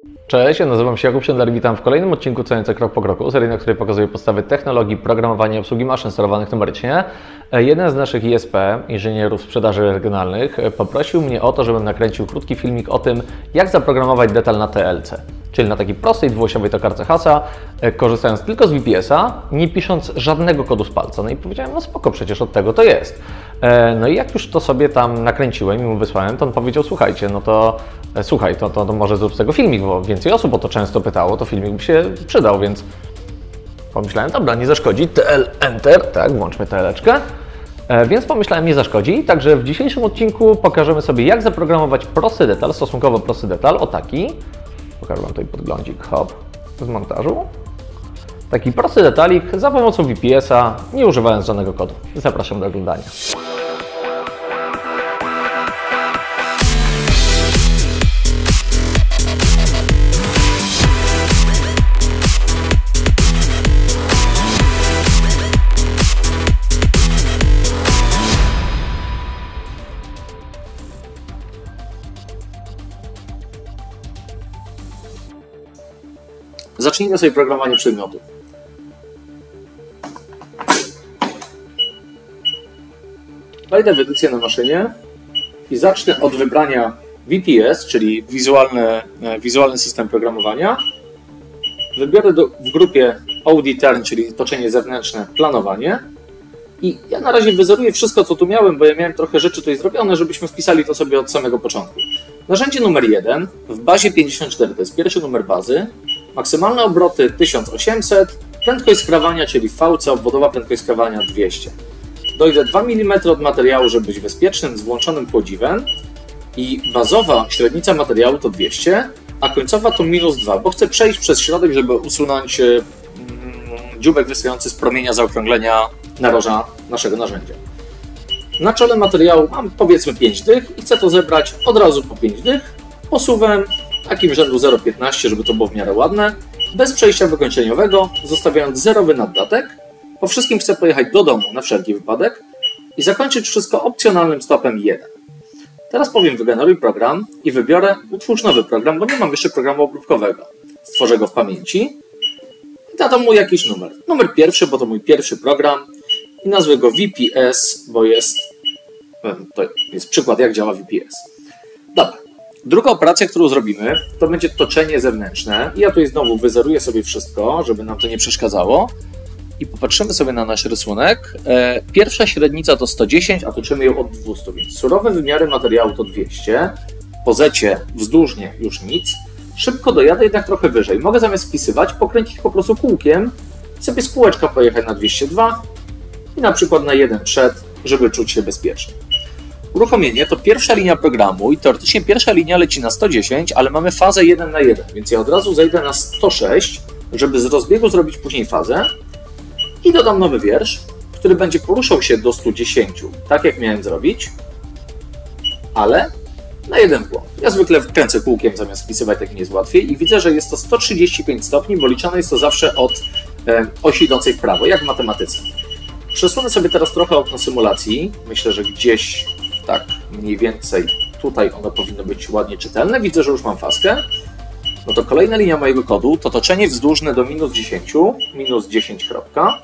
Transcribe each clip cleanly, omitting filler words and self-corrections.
Cześć, ja nazywam się Jakub Siendler, witam w kolejnym odcinku CNC Krok po Kroku, serii, na której pokazuję podstawy technologii, programowania i obsługi maszyn sterowanych numerycznie. Jeden z naszych ISP, inżynierów sprzedaży regionalnych, poprosił mnie o to, żebym nakręcił krótki filmik o tym, jak zaprogramować detal na TLC, czyli na takiej prostej dwuosiowej tokarce hasa, korzystając tylko z VPS-a, nie pisząc żadnego kodu z palca. No i powiedziałem, no spoko, przecież od tego to jest. No i jak już to sobie tam nakręciłem i mu wysłałem, to on powiedział, słuchajcie, no to słuchaj, to może zrób z tego filmik, bo więcej osób o to często pytało, to filmik by się przydał, więc pomyślałem, dobra, nie zaszkodzi, TL Enter, tak, włączmy TL-eczkę, więc pomyślałem, nie zaszkodzi, także w dzisiejszym odcinku pokażemy sobie, jak zaprogramować prosty detal, stosunkowo prosty detal, o taki, pokażę Wam tutaj podglądzik, hop, z montażu, taki prosty detalik za pomocą VPS-a, nie używając żadnego kodu. Zapraszam do oglądania. Zacznijmy sobie programowanie przedmiotów. Wejdę w edycję na maszynie i zacznę od wybrania VPS, czyli wizualny system programowania. Wybiorę w grupie ODTurn, czyli toczenie zewnętrzne, planowanie. I ja na razie wyzeruję wszystko, co tu miałem, bo ja miałem trochę rzeczy tutaj zrobione, żebyśmy wpisali to sobie od samego początku. Narzędzie numer 1, w bazie 54, to jest pierwszy numer bazy, maksymalne obroty 1800, prędkość skrawania, czyli VC, obwodowa prędkość skrawania 200. Dojdę 2 mm od materiału, żeby być bezpiecznym, z włączonym chłodziwem i bazowa średnica materiału to 200, a końcowa to -2, bo chcę przejść przez środek, żeby usunąć dziubek wystający z promienia zaokrąglenia naroża naszego narzędzia. Na czole materiału mam powiedzmy 5 dych i chcę to zebrać od razu po 5 dych, posuwem takim rzędu 0,15, żeby to było w miarę ładne, bez przejścia wykończeniowego, zostawiając zerowy naddatek. Po wszystkim chcę pojechać do domu na wszelki wypadek i zakończyć wszystko opcjonalnym stopem 1. Teraz powiem wygeneruj program i wybiorę utwórz nowy program, bo nie mam jeszcze programu obróbkowego. Stworzę go w pamięci i dam mu jakiś numer. Numer pierwszy, bo to mój pierwszy program i nazwę go VPS, bo to jest przykład, jak działa VPS. Dobra. Druga operacja, którą zrobimy, to będzie toczenie zewnętrzne. I ja tutaj znowu wyzeruję sobie wszystko, żeby nam to nie przeszkadzało. I popatrzymy sobie na nasz rysunek. Pierwsza średnica to 110, a toczymy ją od 200, więc surowe wymiary materiału to 200. Po zecie wzdłużnie już nic. Szybko dojadę jednak trochę wyżej. Mogę zamiast wpisywać, pokręcić po prostu kółkiem i sobie z kółeczka pojechać na 202 i na przykład na 1 przed, żeby czuć się bezpiecznie. Uruchomienie to pierwsza linia programu i teoretycznie pierwsza linia leci na 110, ale mamy fazę 1 na 1, więc ja od razu zejdę na 106, żeby z rozbiegu zrobić później fazę i dodam nowy wiersz, który będzie poruszał się do 110, tak jak miałem zrobić, ale na jeden błąd. Ja zwykle kręcę kółkiem zamiast wpisywać, tak mi jest łatwiej i widzę, że jest to 135 stopni, bo liczone jest to zawsze od osi idącej w prawo, jak w matematyce. Przesunę sobie teraz trochę okno symulacji, myślę, że gdzieś tak mniej więcej tutaj ono powinno być ładnie czytelne. Widzę, że już mam faskę. No to kolejna linia mojego kodu to toczenie wzdłużne do -10, -10 kropka.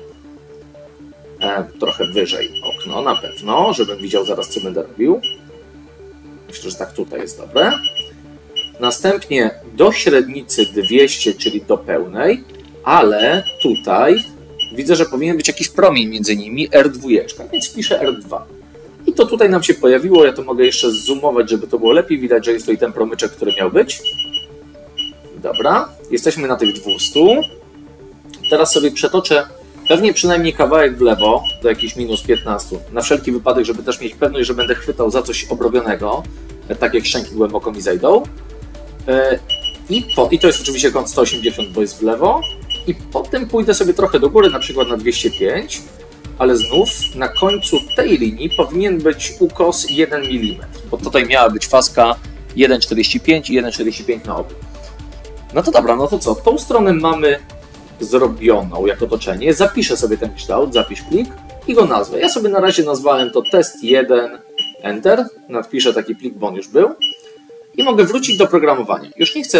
Trochę wyżej okno na pewno, żebym widział zaraz, co będę robił. Myślę, że tak tutaj jest dobre. Następnie do średnicy 200, czyli do pełnej, ale tutaj widzę, że powinien być jakiś promień między nimi, R2, więc wpiszę R2. I to tutaj nam się pojawiło, ja to mogę jeszcze zoomować, żeby to było lepiej widać, że jest to i ten promyczek, który miał być. Dobra, jesteśmy na tych 200. Teraz sobie przetoczę pewnie przynajmniej kawałek w lewo, do jakichś -15, na wszelki wypadek, żeby też mieć pewność, że będę chwytał za coś obrobionego, tak jak szczęki głęboko mi zejdą. I to jest oczywiście kąt 180, bo jest w lewo. I potem pójdę sobie trochę do góry, na przykład na 205, ale znów na końcu tej linii powinien być ukos 1 mm, bo tutaj miała być faska 1,45 i 1,45 na obu. No to dobra, no to co? Tą stronę mamy zrobioną jako toczenie. Zapiszę sobie ten kształt, zapisz plik i go nazwę. Ja sobie na razie nazwałem to test1, enter, nadpiszę taki plik, bo on już był i mogę wrócić do programowania. Już nie chcę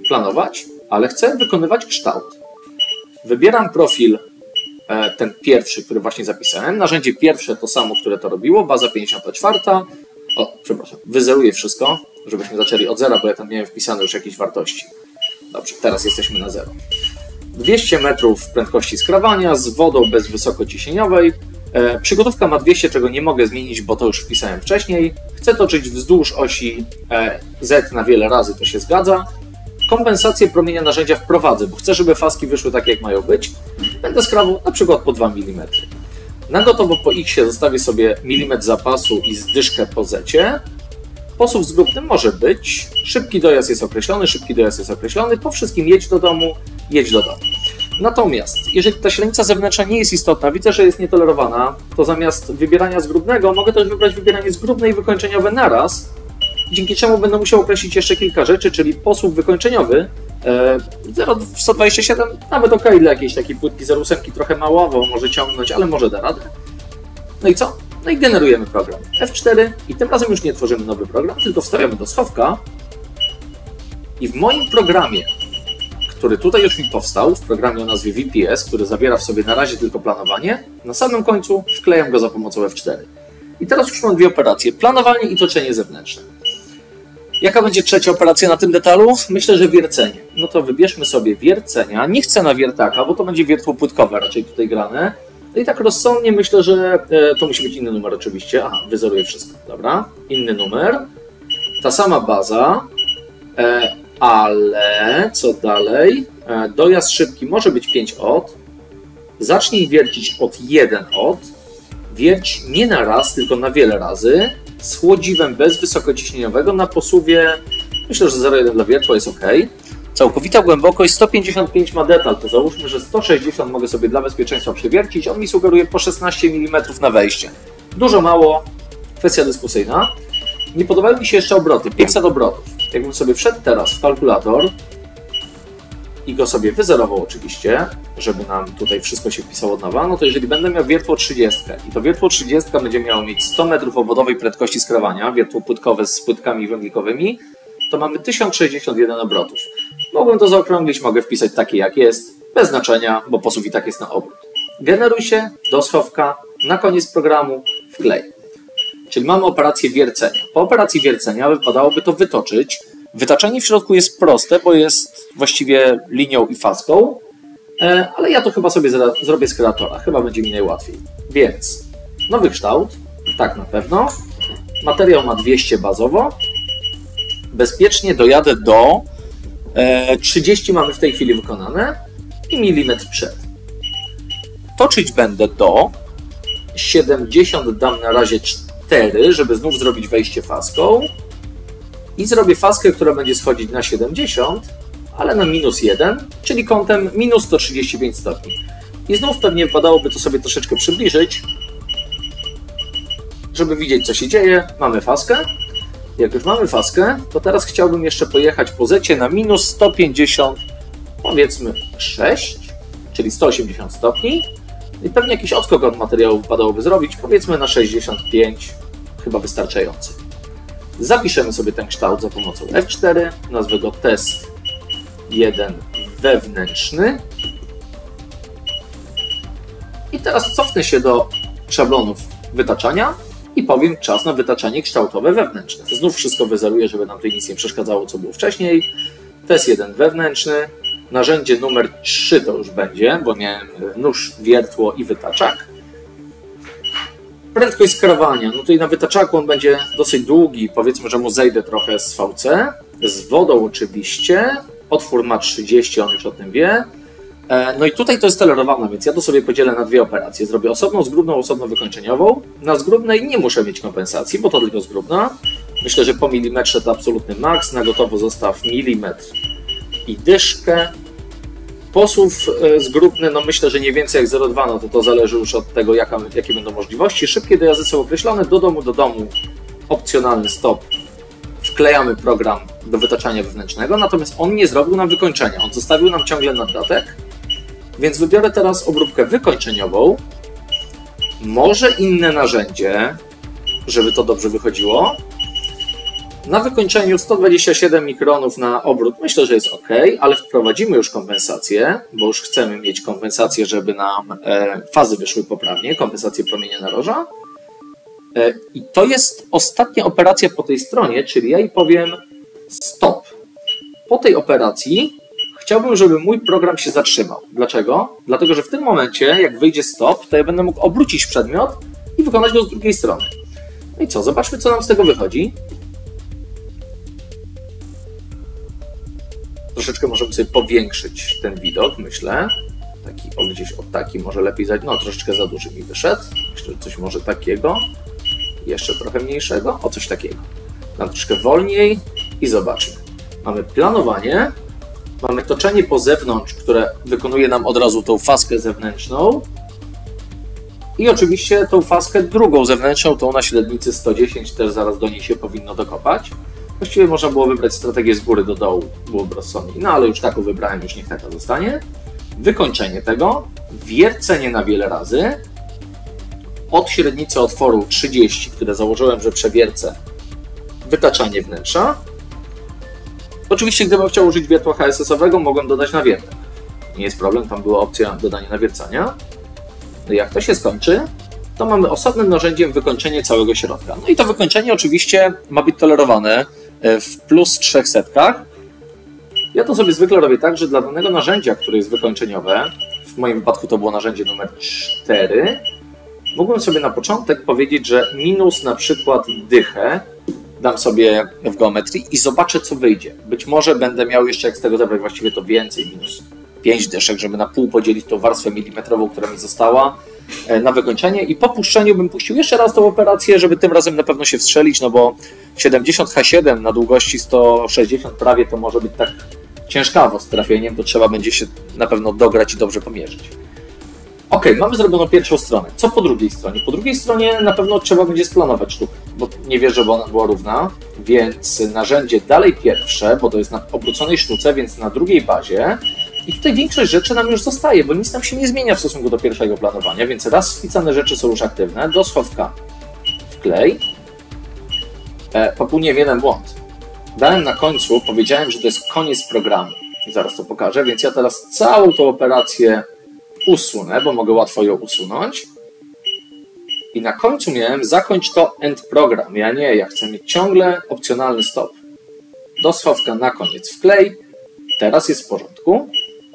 planować, ale chcę wykonywać kształt. Wybieram profil ten pierwszy, który właśnie zapisałem. Narzędzie pierwsze to samo, które to robiło, baza 54. O, przepraszam, wyzeruję wszystko, żebyśmy zaczęli od zera, bo ja tam miałem wpisane już jakieś wartości. Dobrze, teraz jesteśmy na 0. 200 metrów prędkości skrawania z wodą bezwysokociśnieniowej. Przygotówka ma 200, czego nie mogę zmienić, bo to już wpisałem wcześniej. Chcę toczyć wzdłuż osi Z na wiele razy, to się zgadza. Kompensację promienia narzędzia wprowadzę, bo chcę, żeby faski wyszły takie, jak mają być. Będę skrawą na przykład po 2 mm. Na gotowo po X zostawię sobie milimetr zapasu i zdyszkę po Z-cie. Posuw zgrupny może być. Szybki dojazd jest określony. Po wszystkim jedź do domu. Natomiast, jeżeli ta średnica zewnętrzna nie jest istotna, widzę, że jest nietolerowana, to zamiast wybierania zgrubnego mogę też wybrać wybieranie zgrubne i wykończeniowe naraz, dzięki czemu będę musiał określić jeszcze kilka rzeczy, czyli posuw wykończeniowy 0,127, nawet ok, dla jakiejś takiej płytki 0,8 trochę małowo może ciągnąć, ale może da radę. No i co? No i generujemy program F4 i tym razem już nie tworzymy nowy program, tylko wstawiamy do schowka i w moim programie, który tutaj już mi powstał, w programie o nazwie VPS, który zawiera w sobie na razie tylko planowanie, na samym końcu wklejam go za pomocą F4. I teraz już mam dwie operacje, planowanie i toczenie zewnętrzne. Jaka będzie trzecia operacja na tym detalu? Myślę, że wiercenie. No to wybierzmy sobie wiercenia. Nie chcę na wiertaka, bo to będzie wiertło płytkowe raczej tutaj grane. No i tak rozsądnie myślę, że to musi być inny numer oczywiście. Aha, wyzeruję wszystko. Dobra, inny numer. Ta sama baza, ale co dalej? Dojazd szybki może być 5 od. Zacznij wiercić od 1 od. Wierć nie na raz, tylko na wiele razy. Z chłodziwem bezwysokociśnieniowego na posuwie, myślę, że 0,1 dla wiertła jest ok. Całkowita głębokość 155 ma detal, to załóżmy, że 160 mogę sobie dla bezpieczeństwa przewiercić. On mi sugeruje po 16 mm na wejście. Dużo, mało, kwestia dyskusyjna. Nie podobały mi się jeszcze obroty, 500 obrotów. Jakbym sobie wszedł teraz w kalkulator i go sobie wyzerował oczywiście, żeby nam tutaj wszystko się wpisało od nowa, no to jeżeli będę miał wiertło 30 i to wiertło 30 będzie miało mieć 100 metrów obwodowej prędkości skrawania, wiertło płytkowe z płytkami węglikowymi, to mamy 1061 obrotów. Mogłem to zaokrąglić, mogę wpisać takie jak jest, bez znaczenia, bo posuw i tak jest na obrót. Generuj się do schowka, na koniec programu wklej. Czyli mamy operację wiercenia. Po operacji wiercenia wypadałoby to wytoczyć. Wytaczanie w środku jest proste, bo jest właściwie linią i faską, ale ja to chyba sobie zrobię z kreatora. Chyba będzie mi najłatwiej. Więc nowy kształt, tak na pewno. Materiał ma 200 bazowo. Bezpiecznie dojadę do 30 mamy w tej chwili wykonane i milimetr przed. Toczyć będę do 70, dam na razie 4, żeby znów zrobić wejście faską. I zrobię faskę, która będzie schodzić na 70, ale na -1, czyli kątem minus 135 stopni. I znów pewnie wypadałoby to sobie troszeczkę przybliżyć, żeby widzieć, co się dzieje. Mamy faskę. Jak już mamy faskę, to teraz chciałbym jeszcze pojechać po zecie na minus 150, powiedzmy 6, czyli 180 stopni. I pewnie jakiś odskok od materiału wypadałoby zrobić, powiedzmy na 65, chyba wystarczający. Zapiszemy sobie ten kształt za pomocą F4, nazwę go test 1 wewnętrzny. I teraz cofnę się do szablonów wytaczania i powiem czas na wytaczanie kształtowe wewnętrzne. Znów wszystko wyzeruję, żeby nam tutaj nic nie przeszkadzało, co było wcześniej. Test 1 wewnętrzny, narzędzie numer 3 to już będzie, bo miałem nóż, wiertło i wytaczak. Prędkość skrawania, no tutaj na wytaczaku on będzie dosyć długi, powiedzmy, że mu zejdę trochę z VC. Z wodą oczywiście, otwór ma 30, on już o tym wie. No i tutaj to jest tolerowane, więc ja to sobie podzielę na dwie operacje. Zrobię osobną zgrubną, osobno wykończeniową. Na zgrubnej nie muszę mieć kompensacji, bo to tylko zgrubna. Myślę, że po milimetrze to absolutny maks. Na gotowo zostaw milimetr i dyszkę. Posuw zgrubny, no myślę, że nie więcej jak 0,2, no to zależy już od tego, jakie będą możliwości. Szybkie dojazdy są określone, do domu, opcjonalny stop. Wklejamy program do wytaczania wewnętrznego, natomiast on nie zrobił nam wykończenia, on zostawił nam ciągle naddatek, więc wybiorę teraz obróbkę wykończeniową, może inne narzędzie, żeby to dobrze wychodziło. Na wykończeniu 127 mikronów na obrót myślę, że jest ok, ale wprowadzimy już kompensację, bo już chcemy mieć kompensację, żeby nam fazy wyszły poprawnie, kompensację promienia naroża. I to jest ostatnia operacja po tej stronie, czyli ja jej powiem stop. Po tej operacji chciałbym, żeby mój program się zatrzymał. Dlaczego? Dlatego, że w tym momencie, jak wyjdzie stop, to ja będę mógł obrócić przedmiot i wykonać go z drugiej strony. No i co? Zobaczmy, co nam z tego wychodzi. Troszeczkę możemy sobie powiększyć ten widok, myślę. Taki, gdzieś o taki może lepiej zajść. No, troszeczkę za duży mi wyszedł. Myślę, że coś może takiego. Jeszcze trochę mniejszego. O, coś takiego. Tam troszkę wolniej i zobaczmy. Mamy planowanie. Mamy toczenie po zewnątrz, które wykonuje nam od razu tą faskę zewnętrzną. I oczywiście tą faskę drugą zewnętrzną, tą na średnicy 110, też zaraz do niej się powinno dokopać. Właściwie można było wybrać strategię z góry do dołu, byłoby rozsądniej. No ale już taką wybrałem, już niech taka zostanie. Wykończenie tego, wiercenie na wiele razy. Od średnicy otworu 30, które założyłem, że przewiercę, wytaczanie wnętrza. Oczywiście, gdybym chciał użyć wiertła HSS-owego, mogłem dodać nawiertek. Nie jest problem, tam była opcja dodania nawiercania. No jak to się skończy, to mamy osobnym narzędziem wykończenie całego środka. No i to wykończenie oczywiście ma być tolerowane w plus 300. Ja to sobie zwykle robię tak, że dla danego narzędzia, które jest wykończeniowe, w moim wypadku to było narzędzie numer 4, mógłbym sobie na początek powiedzieć, że minus na przykład dychę dam sobie w geometrii i zobaczę, co wyjdzie. Być może będę miał jeszcze, jak z tego zabrać, właściwie to więcej, minus 5 dyszek, żeby na pół podzielić tą warstwę milimetrową, która mi została, na wykończenie i po puszczeniu bym puścił jeszcze raz tą operację, żeby tym razem na pewno się wstrzelić, no bo 70H7 na długości 160 prawie to może być tak ciężkawo z trafieniem, to trzeba będzie się na pewno dograć i dobrze pomierzyć. Ok, mamy zrobioną pierwszą stronę. Co po drugiej stronie? Po drugiej stronie na pewno trzeba będzie splanować sztukę, bo nie wierzę, żeby ona była równa, więc narzędzie dalej pierwsze, bo to jest na obróconej sztuce, więc na drugiej bazie. I tutaj większość rzeczy nam już zostaje, bo nic nam się nie zmienia w stosunku do pierwszego planowania, więc raz wpisane rzeczy są już aktywne. Do schowka wklej. Popełniłem jeden błąd. Dałem na końcu, powiedziałem, że to jest koniec programu. Zaraz to pokażę, więc ja teraz całą tą operację usunę, bo mogę łatwo ją usunąć. I na końcu miałem zakończ to end program. Ja chcę mieć ciągle opcjonalny stop. Do schowka na koniec wklej. Teraz jest w porządku.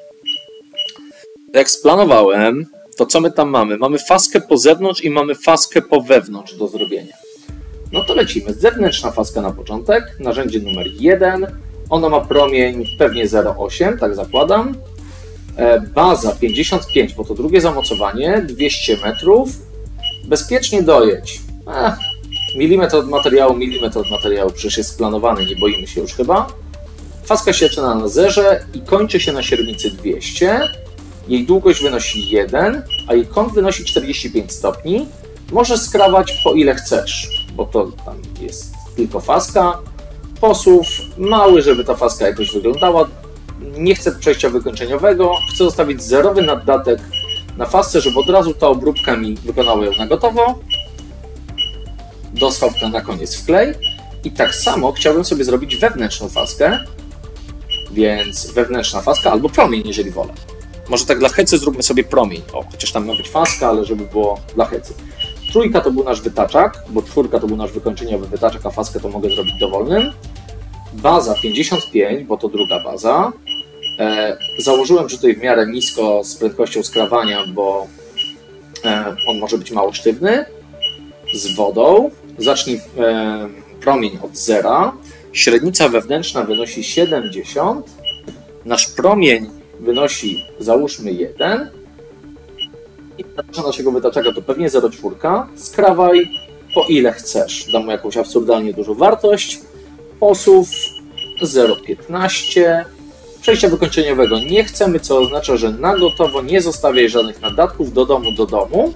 Jak splanowałem, to co my tam mamy? Mamy faskę po zewnątrz i mamy faskę po wewnątrz do zrobienia. No to lecimy. Zewnętrzna faska na początek, narzędzie numer 1. Ono ma promień pewnie 0,8, tak zakładam. Baza 55, bo to drugie zamocowanie, 200 metrów. Bezpiecznie dojedź. Milimetr od materiału, przecież jest splanowany, nie boimy się już chyba. Faska się zaczyna na zerze i kończy się na średnicy 200. Jej długość wynosi 1, a jej kąt wynosi 45 stopni. Możesz skrawać po ile chcesz, bo to tam jest tylko faska. Posuw mały, żeby ta faska jakoś wyglądała. Nie chcę przejścia wykończeniowego. Chcę zostawić zerowy naddatek na fasce, żeby od razu ta obróbka mi wykonała ją na gotowo. Do schowka na koniec wklej. I tak samo chciałbym sobie zrobić wewnętrzną faskę. Więc wewnętrzna faska albo promień, jeżeli wolę. Może tak dla hecy zróbmy sobie promień. O, chociaż tam ma być faska, ale żeby było dla hecy. Trójka to był nasz wytaczak, bo czwórka to był nasz wykończeniowy wytaczak, a faskę to mogę zrobić dowolnym. Baza 55, bo to druga baza. Założyłem, że tutaj w miarę nisko z prędkością skrawania, bo on może być mało sztywny. Z wodą. Zacznij promień od zera. Średnica wewnętrzna wynosi 70. Nasz promień wynosi, załóżmy, 1. I naszego wytaczaka to pewnie 0,4. Skrawaj po ile chcesz. Dam mu jakąś absurdalnie dużą wartość. Posuw 0,15. Przejścia wykończeniowego nie chcemy, co oznacza, że na gotowo nie zostawiaj żadnych naddatków do domu.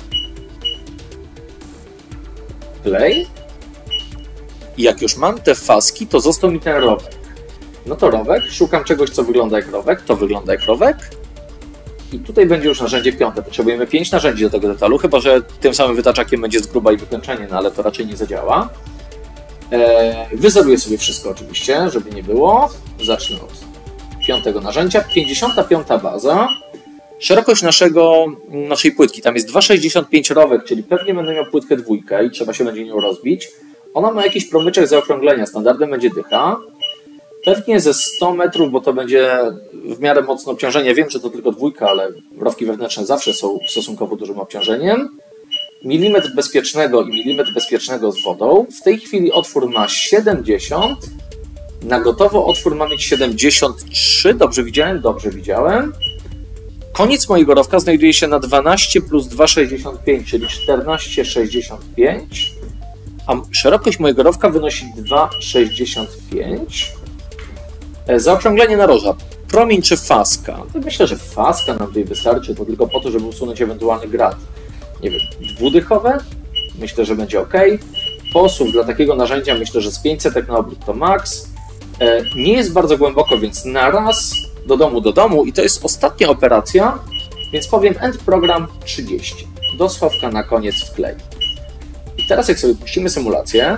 Play. I jak już mam te faski, to został mi ten rowek. No to rowek, szukam czegoś, co wygląda jak rowek, to wygląda jak rowek. I tutaj będzie już narzędzie 5. Potrzebujemy 5 narzędzi do tego detalu, chyba że tym samym wytaczakiem będzie z gruba i wykończenie, no ale to raczej nie zadziała. Wyzeruję sobie wszystko oczywiście, żeby nie było. Zacznę od 5. narzędzia. 55. baza. Szerokość naszej płytki, tam jest 2,65 rowek, czyli pewnie będę miał płytkę 2 i trzeba się będzie nią rozbić. Ona ma jakiś promyczek zaokrąglenia, standardem będzie dycha. Pewnie ze 100 metrów, bo to będzie w miarę mocne obciążenie. Wiem, że to tylko 2, ale rowki wewnętrzne zawsze są stosunkowo dużym obciążeniem. Milimetr bezpiecznego i milimetr bezpiecznego z wodą. W tej chwili otwór ma 70. Na gotowo otwór ma mieć 73. Dobrze widziałem? Dobrze widziałem. Koniec mojego rowka znajduje się na 12 plus 2,65, czyli 14,65. A szerokość mojego rowka wynosi 2,65. Zaokrąglenie naroża. Promień czy faska? Myślę, że faska nam tutaj wystarczy, to tylko po to, żeby usunąć ewentualny grat. Nie wiem, dwudychowe? Myślę, że będzie ok. Posuw dla takiego narzędzia myślę, że z 500 na obrót to max. Nie jest bardzo głęboko, więc na raz do domu i to jest ostatnia operacja, więc powiem end program 30. Do schowka na koniec wklej. I teraz jak sobie puścimy symulację,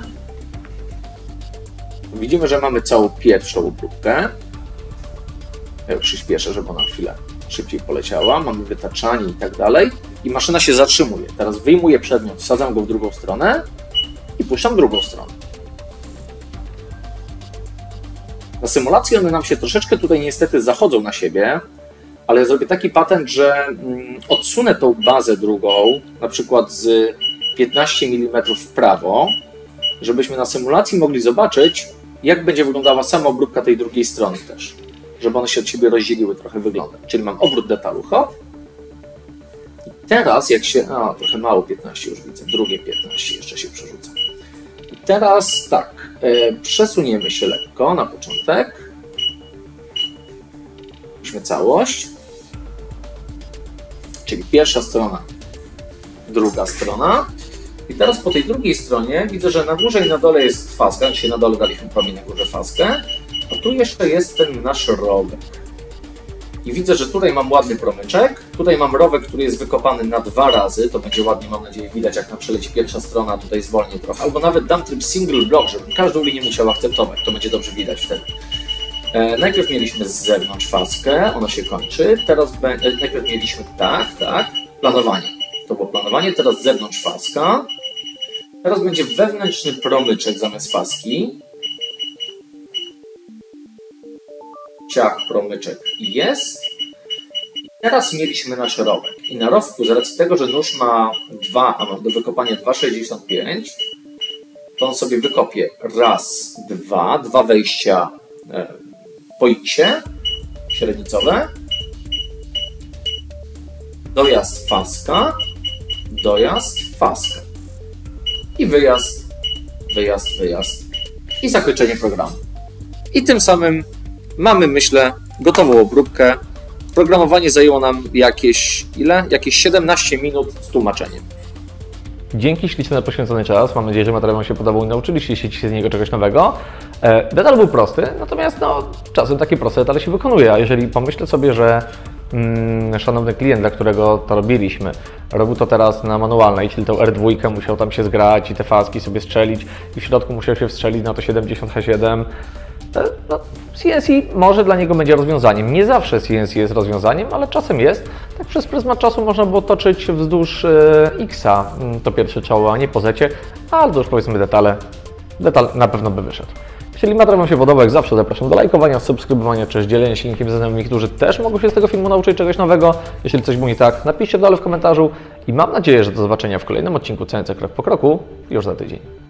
widzimy, że mamy całą pierwszą obróbkę. Ja przyspieszę, żeby ona chwilę szybciej poleciała. Mamy wytaczanie i tak dalej. I maszyna się zatrzymuje. Teraz wyjmuję przedmiot, wsadzam go w drugą stronę i puszczam drugą stronę. Na symulacji one nam się troszeczkę tutaj niestety zachodzą na siebie, ale ja zrobię taki patent, że odsunę tą bazę drugą, na przykład z 15 mm w prawo, żebyśmy na symulacji mogli zobaczyć, jak będzie wyglądała sama obróbka tej drugiej strony też. Żeby one się od siebie rozdzieliły trochę wyglądem. Czyli mam obrót detalu, hop. I teraz jak się... trochę mało 15 już widzę, drugie 15 jeszcze się przerzuca. I teraz tak, przesuniemy się lekko na początek. Weźmy całość. Czyli pierwsza strona, druga strona. I teraz po tej drugiej stronie widzę, że na górze i na dole jest faska, czyli na dole daliśmy promień, na górze faskę. A tu jeszcze jest ten nasz rowek. I widzę, że tutaj mam ładny promyczek. Tutaj mam rowek, który jest wykopany na 2 razy. To będzie ładnie, mam nadzieję, widać, jak nam przeleci pierwsza strona. Tutaj zwolnię trochę. Albo nawet dam tryb single block, żebym każdą linię musiał akceptować. To będzie dobrze widać wtedy. Najpierw mieliśmy z zewnątrz faskę. Ona się kończy. Teraz najpierw mieliśmy tak, planowanie. To było planowanie. Teraz z zewnątrz faska. Teraz będzie wewnętrzny promyczek zamiast faski. Ciach, promyczek jest. I teraz mieliśmy nasz rowek. I na rowku, z racji tego, że nóż ma 2, a mam do wykopania 2,65, to on sobie wykopie raz, dwa wejścia po X-ie, średnicowe, dojazd faska, dojazd faska i wyjazd, wyjazd i zakończenie programu. I tym samym mamy, myślę, gotową obróbkę. Programowanie zajęło nam jakieś 17 minut z tłumaczeniem. Dzięki ślicznie na poświęcony czas. Mam nadzieję, że materiał Wam się podobał i nauczyliście się z niego czegoś nowego. Detal był prosty, natomiast czasem takie proste detale się wykonuje. A jeżeli pomyślę sobie, że szanowny klient, dla którego to robiliśmy, robił to teraz na manualnej, czyli tą R2 musiał tam się zgrać i te faski sobie strzelić i w środku musiał się wstrzelić na to 70H7. CNC może dla niego będzie rozwiązaniem. Nie zawsze CNC jest rozwiązaniem, ale czasem jest. Tak przez pryzmat czasu można było toczyć wzdłuż X-a to pierwsze czoło, a nie po zecie, ale to już powiedzmy detal na pewno by wyszedł. Jeśli materiał Wam się podobał, jak zawsze zapraszam do lajkowania, subskrybowania czy dzielenia się linkiem ze znajomymi, którzy też mogą się z tego filmu nauczyć czegoś nowego. Jeśli coś było nie tak, napiszcie dole w komentarzu i mam nadzieję, że do zobaczenia w kolejnym odcinku CNC krok po kroku już za tydzień.